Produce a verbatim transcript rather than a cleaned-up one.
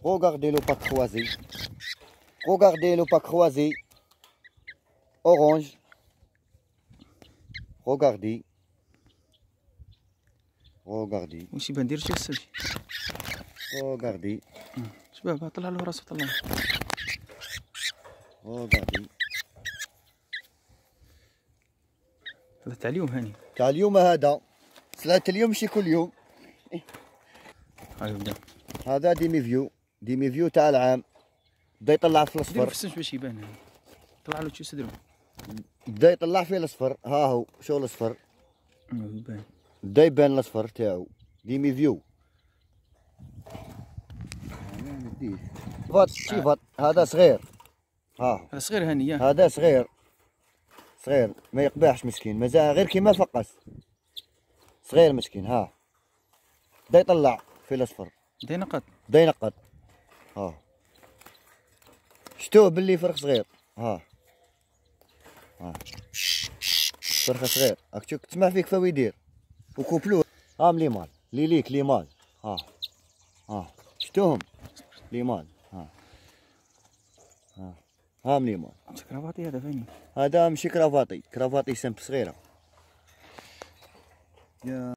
Regardez le pas croisé. Regardez le pas croisé. Orange. Regardez. Regardez. واش يبان دير شي الساجي. Regardez. شباب طلع له راسو طلع. Regardez. هذا تاع اليوم هاني. تاع اليوم هذا. سلعة اليوم ماشي كل يوم. هاي بدا. هذا ديمي فيو. ديمي فيو تاع العام. بدا يطلع في ديرو الاصفر. في السنج باش يبان هاني. طلع له شي صدرو. بدا يطلع فيه الاصفر. ها هو شو الاصفر. يبان. بدا يبان الاصفر تاعو. ديمي فيو. فات شي فات هذا صغير. ها هذا صغير هاني ياه. هذا صغير. صغير ما يقبحش مسكين مازال غير كيما فقس. صغير مسكين ها. بدا يطلع في الاصفر. بدا ينقط. بدا ينقط. ها شتوه باللي فرخ صغير. ها ها فرخ صغير راك تشوف تسمع فيك فاو يدير وكوبلوه. ها ملي مال لي ليك لي مال. ها ها شتوهم لي مال. ها ها ها ملي مال. كرافاطي هذا فاني. هذا ماشي كرافاطي كرافاطي سمب صغيره. يا